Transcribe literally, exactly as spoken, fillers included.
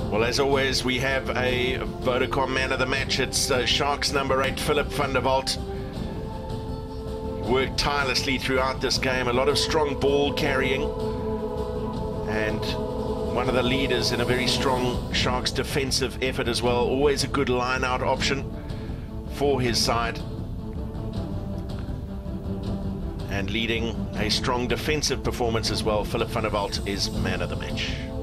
Well, as always, we have a Vodacom man of the match. It's uh, Sharks number eight, Philip van der Walt. Worked tirelessly throughout this game, a lot of strong ball carrying, and one of the leaders in a very strong Sharks defensive effort as well. Always a good line-out option for his side, and leading a strong defensive performance as well. Philip van der Walt is man of the match.